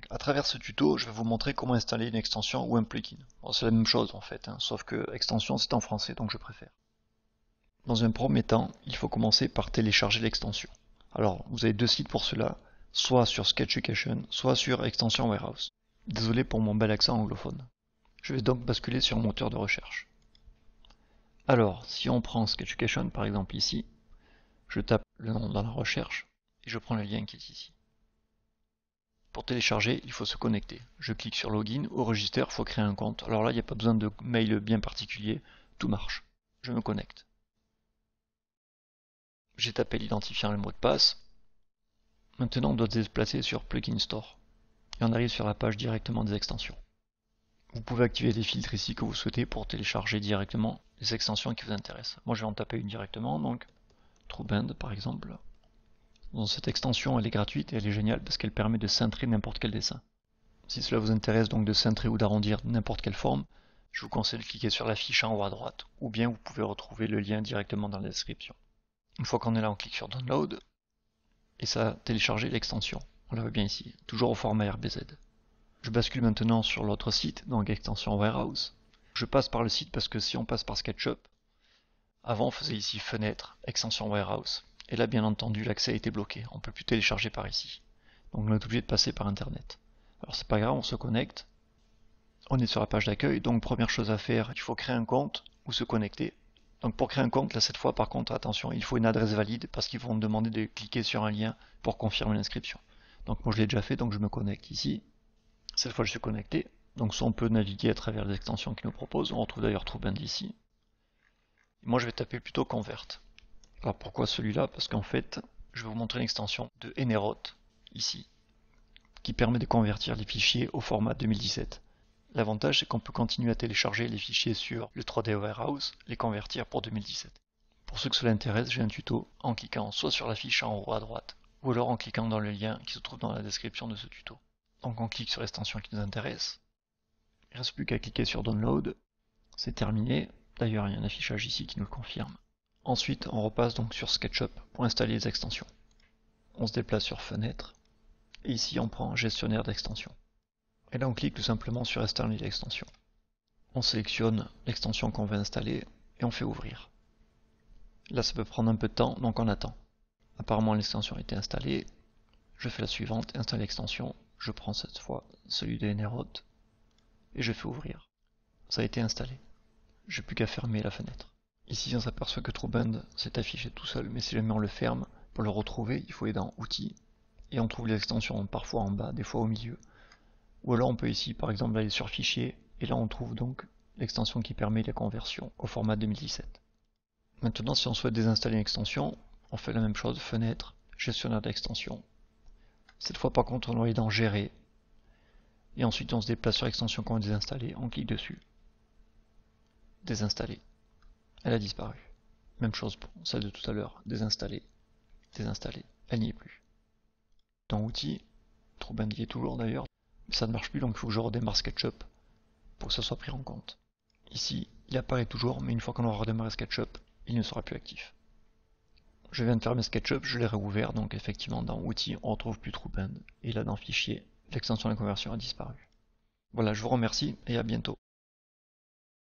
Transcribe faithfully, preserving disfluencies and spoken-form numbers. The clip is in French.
À travers ce tuto, je vais vous montrer comment installer une extension ou un plugin. Bon, c'est la même chose en fait, hein, sauf que extension c'est en français, donc je préfère. Dans un premier temps, il faut commencer par télécharger l'extension. Alors, vous avez deux sites pour cela, soit sur Sketchucation, soit sur Extension Warehouse. Désolé pour mon bel accent anglophone. Je vais donc basculer sur un moteur de recherche. Alors, si on prend Sketchucation par exemple ici, je tape le nom dans la recherche et je prends le lien qui est ici. Pour télécharger, il faut se connecter. Je clique sur Login. Au register, il faut créer un compte. Alors là, il n'y a pas besoin de mail bien particulier. Tout marche. Je me connecte. J'ai tapé l'identifiant et le mot de passe. Maintenant, on doit se déplacer sur Plugin Store. Et on arrive sur la page directement des extensions. Vous pouvez activer les filtres ici que vous souhaitez pour télécharger directement les extensions qui vous intéressent. Moi, je vais en taper une directement, donc TrueBand par exemple. Dans cette extension, elle est gratuite et elle est géniale parce qu'elle permet de cintrer n'importe quel dessin. Si cela vous intéresse donc de cintrer ou d'arrondir n'importe quelle forme, je vous conseille de cliquer sur la fiche en haut à droite, ou bien vous pouvez retrouver le lien directement dans la description. Une fois qu'on est là, on clique sur Download, et ça a téléchargé l'extension. On la voit bien ici, toujours au format R B Z. Je bascule maintenant sur l'autre site, donc Extension Warehouse. Je passe par le site parce que si on passe par SketchUp, avant on faisait ici Fenêtre, Extension Warehouse. Et là, bien entendu, l'accès a été bloqué. On ne peut plus télécharger par ici. Donc on est obligé de passer par Internet. Alors c'est pas grave, on se connecte. On est sur la page d'accueil, donc première chose à faire, il faut créer un compte ou se connecter. Donc pour créer un compte, là cette fois par contre, attention, il faut une adresse valide parce qu'ils vont me demander de cliquer sur un lien pour confirmer l'inscription. Donc moi je l'ai déjà fait, donc je me connecte ici. Cette fois je suis connecté. Donc soit on peut naviguer à travers les extensions qu'ils nous proposent, on retrouve d'ailleurs TrueBand ici. Et moi je vais taper plutôt Convert. Alors pourquoi celui-là? Parce qu'en fait, je vais vous montrer une extension de Eneroth, ici, qui permet de convertir les fichiers au format deux mille dix-sept. L'avantage, c'est qu'on peut continuer à télécharger les fichiers sur le trois D Warehouse, les convertir pour deux mille dix-sept. Pour ceux que cela intéresse, j'ai un tuto en cliquant soit sur la fiche en haut à droite, ou alors en cliquant dans le lien qui se trouve dans la description de ce tuto. Donc on clique sur l'extension qui nous intéresse. Il ne reste plus qu'à cliquer sur Download. C'est terminé. D'ailleurs, il y a un affichage ici qui nous le confirme. Ensuite, on repasse donc sur SketchUp pour installer les extensions. On se déplace sur Fenêtre, et ici on prend Gestionnaire d'extensions. Et là on clique tout simplement sur Installer l'extension. On sélectionne l'extension qu'on veut installer, et on fait Ouvrir. Là ça peut prendre un peu de temps, donc on attend. Apparemment l'extension a été installée. Je fais la suivante, Installer l'extension. Je prends cette fois celui de Eneroth, et je fais Ouvrir. Ça a été installé. J'ai plus qu'à fermer la fenêtre. Ici, on s'aperçoit que TrueBand s'est affiché tout seul, mais si jamais on le ferme, pour le retrouver, il faut aller dans Outils, et on trouve les extensions parfois en bas, des fois au milieu. Ou alors on peut ici, par exemple, aller sur Fichier, et là on trouve donc l'extension qui permet la conversion au format deux mille dix-sept. Maintenant, si on souhaite désinstaller une extension, on fait la même chose, Fenêtre, Gestionnaire d'extension. Cette fois, par contre, on va aller dans Gérer, et ensuite on se déplace sur l'extension qu'on veut désinstaller, on clique dessus. Désinstaller. Elle a disparu. Même chose pour celle de tout à l'heure. Désinstaller. Désinstaller. Elle n'y est plus. Dans Outils, TrueBand y est toujours d'ailleurs. Mais ça ne marche plus, donc il faut que je redémarre SketchUp pour que ça soit pris en compte. Ici, il apparaît toujours, mais une fois qu'on aura redémarré SketchUp, il ne sera plus actif. Je viens de fermer SketchUp, je l'ai réouvert, donc effectivement dans Outils, on retrouve plus TrueBand. Et là dans Fichier, l'extension de la conversion a disparu. Voilà, je vous remercie et à bientôt.